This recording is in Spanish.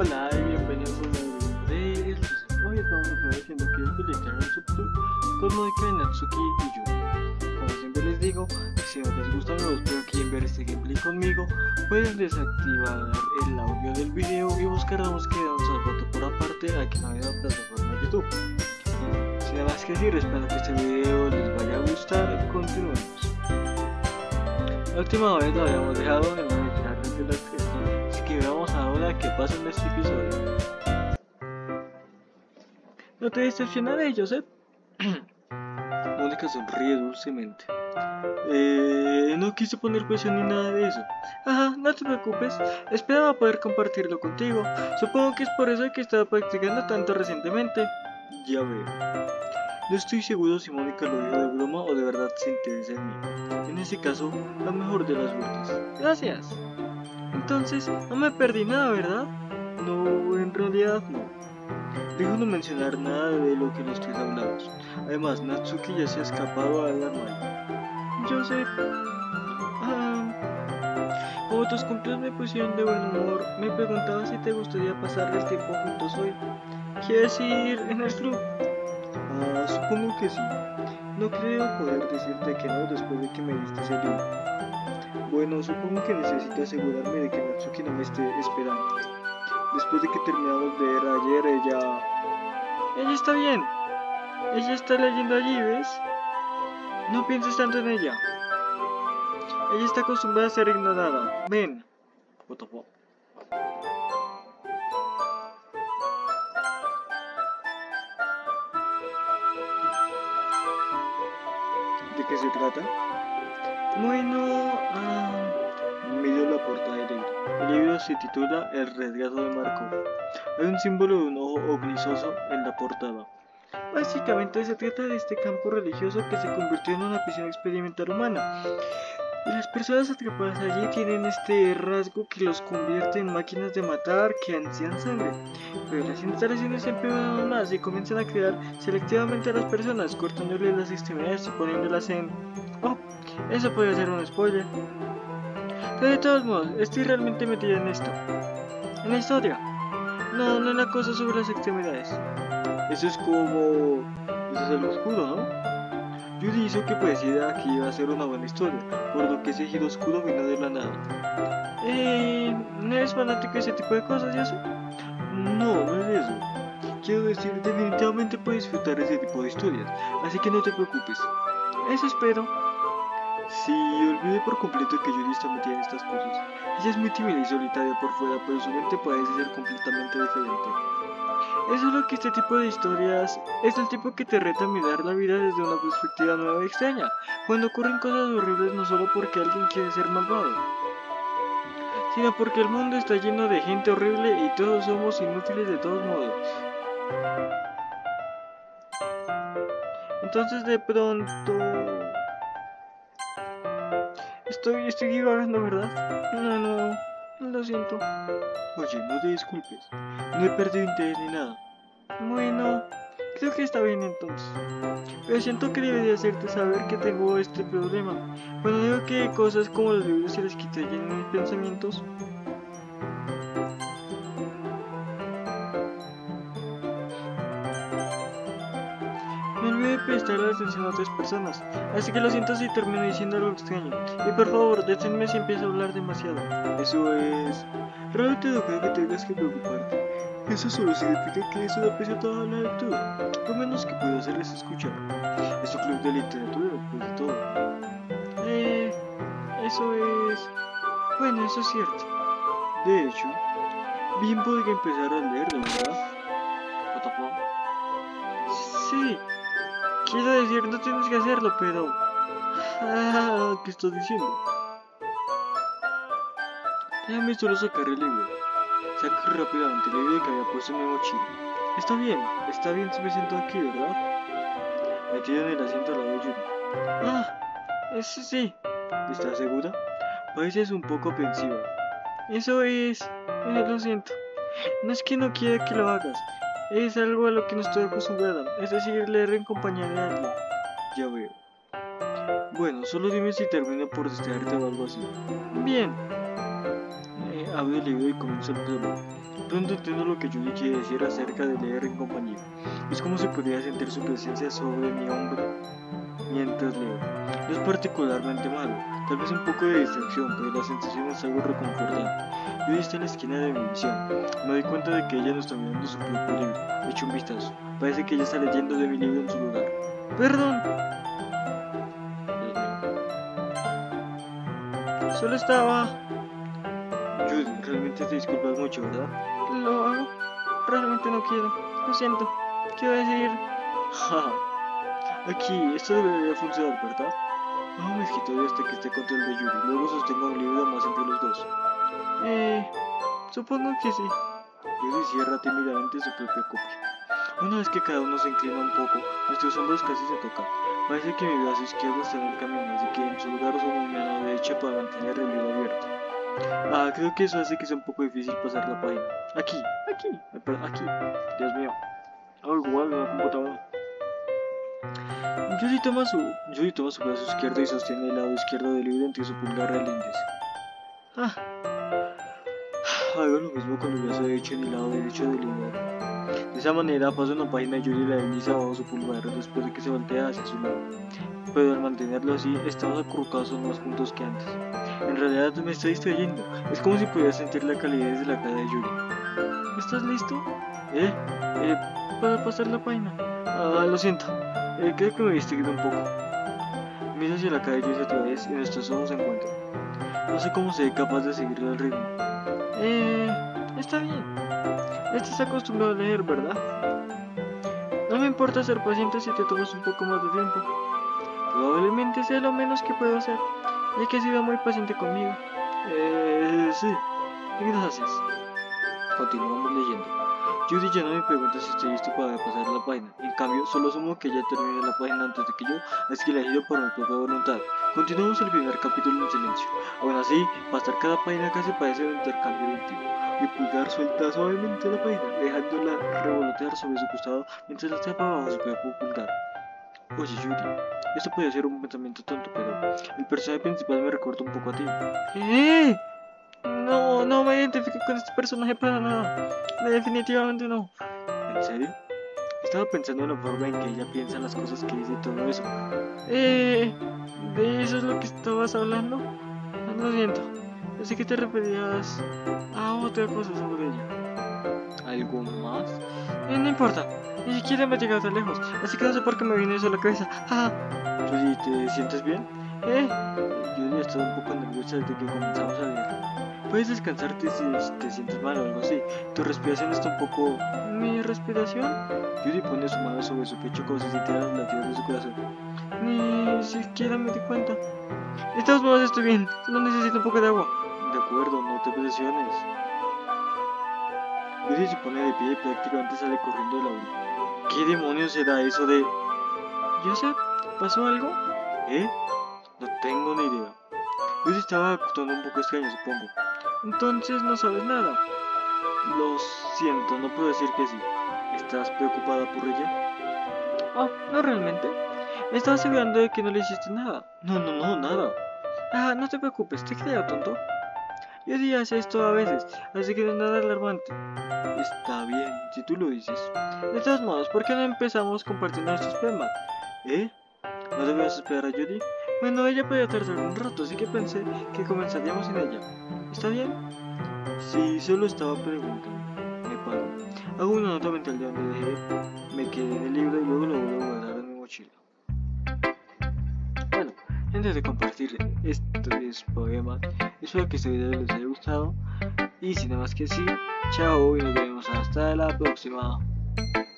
Hola y bienvenidos a un nuevo video de El Suceso. Hoy estamos diciendo que es pelear el Subtube con Monika, Natsuki y Yuri. Como siempre les digo, si no les gusta o espero que quieren ver este gameplay conmigo, pueden desactivar el audio del video y buscar la búsqueda de un salvoto por aparte aquí en la plataforma de YouTube. Sin nada más que decir, espero que este video les vaya a gustar. Continuemos. La última vez lo habíamos dejado en una mitad de las tres. Así que veamos ahora qué pasa en este episodio. No te decepcionaré, Joseph. Mónica sonríe dulcemente. No quise poner presión ni nada de eso. Ajá, no te preocupes. Esperaba poder compartirlo contigo. Supongo que es por eso que estaba practicando tanto recientemente. Ya veo. No estoy seguro si Mónica lo dijo de broma o de verdad se interesa en mí. En ese caso, la mejor de las suertes. Gracias. Entonces, no me perdí nada, ¿verdad? No, en realidad no. Dijo no mencionar nada de lo que los tres hablamos. Además, Natsuki ya se ha escapado al armario. Yo sé. Como tus cumpleaños me pusieron de buen humor, me preguntaba si te gustaría pasar el tiempo juntos hoy. ¿Quieres ir en el club? Supongo que sí. No creo poder decirte que no después de que me diste ese libro. Bueno, supongo que necesito asegurarme de que Natsuki no me esté esperando. Después de que terminamos de ver ayer, ella está bien. Ella está leyendo allí, ¿ves? No pienses tanto en ella. Ella está acostumbrada a ser ignorada. Ven. ¿De qué se trata? Bueno, miro la portada del libro. El libro se titula El retrato de Markov. Hay un símbolo de un ojo grisoso en la portada. Básicamente se trata de este campo religioso que se convirtió en una prisión experimental humana. Y las personas atrapadas allí tienen este rasgo que los convierte en máquinas de matar que ansían sangre. Pero las instalaciones se empeoran aún más y comienzan a crear selectivamente a las personas, cortándoles las extremidades y poniéndolas en... Oh, eso podría ser un spoiler. Pero de todos modos, estoy realmente metido en esto. En la historia. No en la cosa sobre las extremidades. Eso es como... Eso es el oscuro, ¿no? Yuri hizo que pareciera que iba a ser una buena historia, por lo que ese giro oscuro vino de la nada. ¿No eres fanático de ese tipo de cosas, ya sé? No es eso. Quiero decir, definitivamente puedes disfrutar ese tipo de historias, así que no te preocupes. Eso espero. Sí, olvidé por completo que Yuri está metida en estas cosas. Ella es muy tímida y solitaria por fuera, pero su mente parece ser completamente diferente. Eso es lo que este tipo de historias es el tipo que te reta a mirar la vida desde una perspectiva nueva y extraña, cuando ocurren cosas horribles no solo porque alguien quiere ser malvado, sino porque el mundo está lleno de gente horrible y todos somos inútiles de todos modos. Entonces de pronto... Estoy divagando, ¿verdad? No, lo siento. Oye, no te disculpes. No he perdido interés ni nada. Bueno, creo que está bien entonces. Pero siento que debería hacerte saber que tengo este problema. Cuando digo que cosas como los libros se les quita lleno mis pensamientos. Me olvidé de prestarle atención a otras personas, así que lo siento si termino diciendo algo extraño. Y por favor, deténme si empiezo a hablar demasiado. Eso es... Realmente no creo que tengas que preocuparte. Eso solo significa que eso aprecio toda la lectura. Lo menos que puedo hacer es escuchar. Es un club de literatura, después de todo. Eso es... Bueno, eso es cierto. De hecho, bien podría empezar a leerlo, ¿verdad? Sí. Quiero decir, no tienes que hacerlo, pero... ¿Qué estás diciendo? Déjame solo sacar el libro. Saco rápidamente el libro que había puesto en mi mochila. Está bien si me siento aquí, ¿verdad? Metido en el asiento al lado de Yuri. Sí. ¿Estás segura? Pareces un poco aprensiva. Eso es... lo siento. No es que no quiera que lo hagas. Es algo a lo que no estoy acostumbrada. Es decir, leer en compañía de alguien. Ya veo. Bueno, solo dime si termino por distraerte o algo así. Bien. abre el libro y comienza el prólogo. Pronto entiendo lo que Judy quiere decir acerca de leer en compañía. Es como si pudiera sentir su presencia sobre mi hombro mientras leo. No es particularmente malo, tal vez un poco de distracción, pero la sensación es algo reconfortante. Judy está en la esquina de mi visión. Me doy cuenta de que ella no está mirando su propio libro. Echo un vistazo. Parece que ella está leyendo de mi libro en su lugar. ¡Perdón! Solo estaba... Judy, realmente te disculpas mucho, ¿verdad? Lo hago. Realmente no quiero. Lo siento. Quiero decir... Aquí, esto debería funcionar, ¿verdad? Bajo mi escritorio hasta que esté contra el de Judy. Luego sostengo un libro más entre los dos. Supongo que sí. Judy cierra tímidamente su propia copia. Una vez que cada uno se inclina un poco, nuestros hombros casi se tocan. Parece que mi brazo izquierdo está en el camino, así que en su lugar uso mi mano derecha para mantener el libro abierto. Creo que eso hace que sea un poco difícil pasar la página. Aquí. Dios mío. Algo igual en la computadora. Judy toma su brazo izquierdo y sostiene el lado izquierdo del libro entre su pulgar y el índice. Hago lo mismo con el brazo derecho en el lado derecho del libro. De esa manera paso una página y Judy la desliza bajo su pulgar después de que se voltea hacia su lado. Pero al mantenerlo así, estamos acurrucados más juntos que antes. En realidad me estoy distrayendo. Es como si pudiera sentir la calidez de la cara de Judy. ¿Estás listo? Para pasar la página. Lo siento. Creo que me distraído un poco. Miro hacia la cara de Judy otra vez y nuestros ojos se encuentran. No sé cómo seré capaz de seguirle el ritmo. Está bien. Estás acostumbrado a leer, ¿verdad? No me importa ser paciente si te tomas un poco más de tiempo. Probablemente sea lo menos que puedo hacer, ya que has sido muy paciente conmigo. Sí. Gracias. Continuamos leyendo. Judy ya no me pregunta si estoy listo para pasar la página. En cambio, solo asumo que ella termine la página antes de que yo, así que la giro por mi propia voluntad. Continuamos el primer capítulo en silencio. Aún así, pasar cada página casi parece un intercambio íntimo. Mi pulgar suelta suavemente la página, dejándola revolotear sobre su costado mientras la tapa bajo su propio pulgar. Oye, Judy, esto puede ser un pensamiento tonto, pero el personaje principal me recuerda un poco a ti. No me identifico con este personaje para nada. Definitivamente no. ¿En serio? Estaba pensando en la forma en que ella piensa las cosas que dice y todo eso. ¿De eso es lo que estabas hablando? Lo siento. Pensé que te referías a otra cosa sobre ella. ¿Algo más? No importa. Ni siquiera me he llegado tan lejos. Así que no sé por qué me vino eso a la cabeza. Judy, ¿te sientes bien? Judy estaba un poco nerviosa desde que comenzamos a leer. Puedes descansarte si te sientes mal o algo así. Tu respiración está un poco... ¿Mi respiración? Judy pone su mano sobre su pecho como si sintiera los latidos de su corazón. Ni siquiera me di cuenta. De todos modos estoy bien. Solo necesito un poco de agua. De acuerdo, no te presiones. Judy se pone de pie y prácticamente sale corriendo de la aula. ¿Qué demonios será eso de...? ¿Joseph? ¿Pasó algo? No tengo ni idea. Judy estaba actuando un poco extraño, supongo. Entonces no sabes nada. Lo siento, no puedo decir que sí. ¿Estás preocupada por ella? No realmente. Me estaba asegurando de que no le hiciste nada. No, nada. No te preocupes, ¿te creo, tonto? Judy hace esto a veces, así que no es nada alarmante. Está bien, si tú lo dices. De todos modos, ¿por qué no empezamos compartiendo nuestros poemas? ¿No debías esperar a Judy? Bueno, ella podía tardar un rato, así que pensé que comenzaríamos sin ella. ¿Está bien? Sí, solo estaba preguntando. Me paro. Hago una nota mental de donde dejé. Me quedé en el libro y luego lo vuelvo a guardar en mi mochila. Bueno, antes de compartir estos poemas, espero que este video les haya gustado. Y sin nada más que decir, chao y nos vemos hasta la próxima.